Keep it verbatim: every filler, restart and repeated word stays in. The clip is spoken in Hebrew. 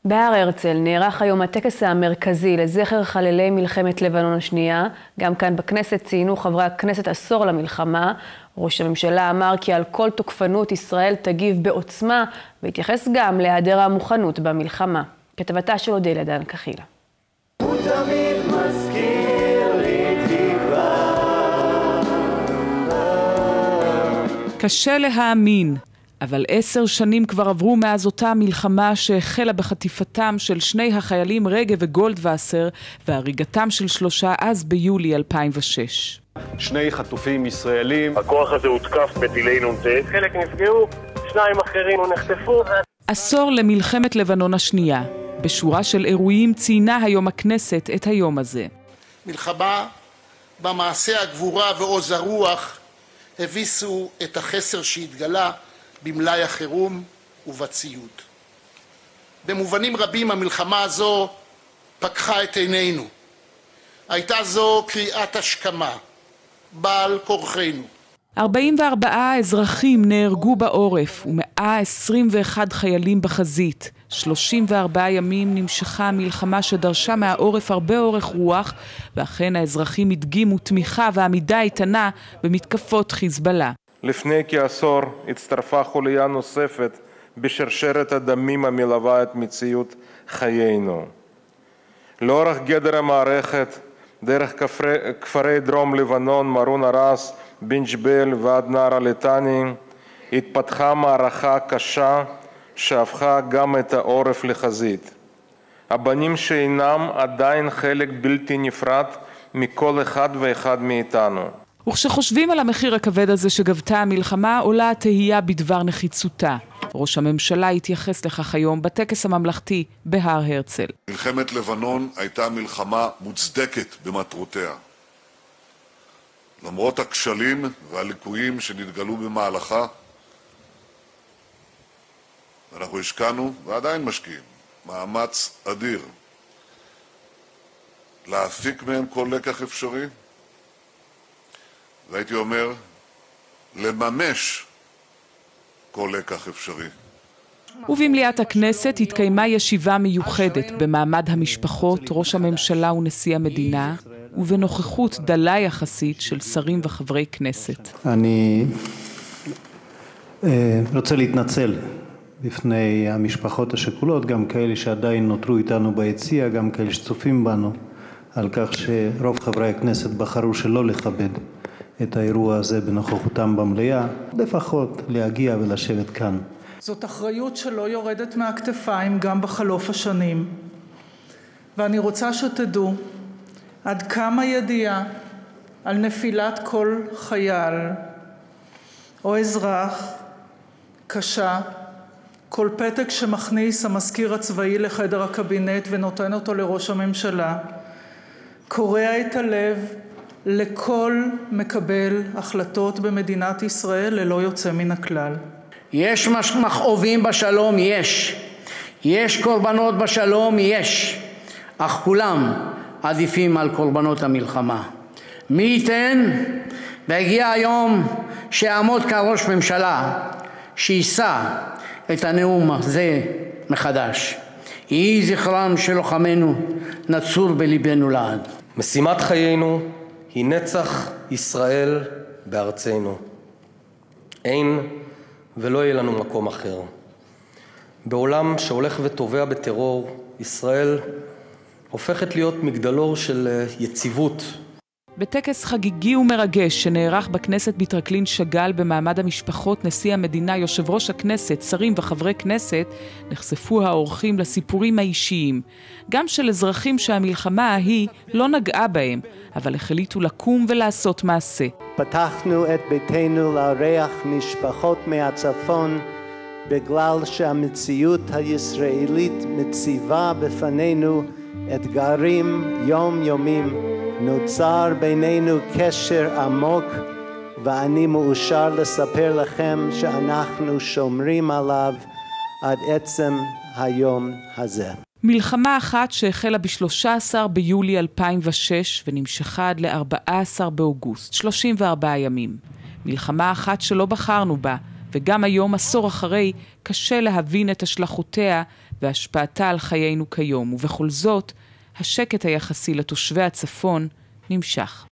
בהר הרצל נערך היום הטקס המרכזי לזכר חללי מלחמת לבנון השנייה. גם כאן בכנסת ציינו חברי הכנסת עשור למלחמה. ראש הממשלה אמר כי על כל תוקפנות ישראל תגיב בעוצמה, והתייחס גם להיעדר המוכנות במלחמה. כתבתה של אודליה דן כחילה. הוא תמיד מזכיר לי תקווה. קשה להאמין. אבל עשר שנים כבר עברו מאז אותה מלחמה שהחלה בחטיפתם של שני החיילים רגב וגולדווסר והריגתם של שלושה אז ביולי אלפיים ושש. שני חטופים ישראלים. הכוח הזה הותקף בטילי נ"ט. חלק נפגעו, שניים אחרים נחטפו. עשור למלחמת לבנון השנייה. בשורה של אירועים ציינה היום הכנסת את היום הזה. מלחמה במעשה הגבורה ועוז הרוח הביסו את החסר שהתגלה במלאי החירום ובציוד. במובנים רבים המלחמה הזו פקחה את עינינו. הייתה זו קריאת השכמה, בעל כורחנו. ארבעים וארבעה אזרחים נהרגו בעורף ו-מאה עשרים ואחד חיילים בחזית. שלושים וארבעה ימים נמשכה המלחמה שדרשה מהעורף הרבה אורך רוח, ואכן האזרחים הדגימו תמיכה ועמידה איתנה במתקפות חיזבאללה. לפני כעשור הצטרפה חוליה נוספת בשרשרת הדמים המלווה את מציאות חיינו. לאורך גדר המערכת, דרך כפרי, כפרי דרום לבנון, מרון הרס, בן ג'בל ועד נהר הליטני, התפתחה מערכה קשה שהפכה גם את העורף לחזית. הבנים שאינם עדיין חלק בלתי נפרד מכל אחד ואחד מאיתנו. וכשחושבים על המחיר הכבד הזה שגבתה המלחמה, עולה התהייה בדבר נחיצותה. ראש הממשלה התייחס לכך היום בטקס הממלכתי בהר הרצל. מלחמת לבנון הייתה מלחמה מוצדקת במטרותיה. למרות הכשלים והליקויים שנתגלו במהלכה, אנחנו השקענו ועדיין משקיעים מאמץ אדיר להפיק מהם כל לקח אפשרי, והייתי אומר, לממש כל לקח אפשרי. ובמליאת הכנסת התקיימה ישיבה מיוחדת במעמד המשפחות, ראש הממשלה ונשיא המדינה, ובנוכחות דלה יחסית של שרים וחברי כנסת. אני רוצה להתנצל בפני המשפחות השכולות, גם כאלה שעדיין נותרו איתנו ביציע, גם כאלה שצופים בנו, על כך שרוב חברי הכנסת בחרו שלא לכבד את האירוע הזה בנוכחותם במליאה, לפחות להגיע ולשבת כאן. זאת אחריות שלא יורדת מהכתפיים גם בחלוף השנים. ואני רוצה שתדעו עד כמה ידיעה על נפילת כל חייל או אזרח קשה, כל פתק שמכניס המזכיר הצבאי לחדר הקבינט ונותן אותו לראש הממשלה, קורע את הלב לכל מקבל החלטות במדינת ישראל ללא יוצא מן הכלל. יש מכאובים בשלום, יש. יש קורבנות בשלום, יש. אך כולם עדיפים על קורבנות המלחמה. מי ייתן והגיע היום שיעמוד כאן ראש ממשלה שיישא את הנאום הזה מחדש. יהי זכרם של לוחמינו נצור בליבנו לעד. משימת חיינו היא נצח ישראל בארצנו. אין ולא יהיה לנו מקום אחר. בעולם שהולך וטובע בטרור, ישראל הופכת להיות מגדלור של יציבות. בטקס חגיגי ומרגש שנערך בכנסת בטרקלין שגל במעמד המשפחות, נשיא המדינה, יושב ראש הכנסת, שרים וחברי כנסת, נחשפו האורחים לסיפורים האישיים, גם של אזרחים שהמלחמה ההיא לא נגעה בהם, אבל החליטו לקום ולעשות מעשה. פתחנו את ביתנו לארח משפחות מהצפון, בגלל שהמציאות הישראלית מציבה בפנינו אתגרים יומיומיים. נוצר בינינו קשר עמוק, ואני מאושר לספר לכם שאנחנו שומרים עליו עד עצם היום הזה. מלחמה אחת שהחלה ב-שלושה עשר ביולי אלפיים ושש ונמשכה עד ל-ארבעה עשר באוגוסט, שלושים וארבעה ימים. מלחמה אחת שלא בחרנו בה, וגם היום, עשור אחרי, קשה להבין את השלכותיה והשפעתה על חיינו כיום, ובכל זאת, השקט היחסי לתושבי הצפון נמשך.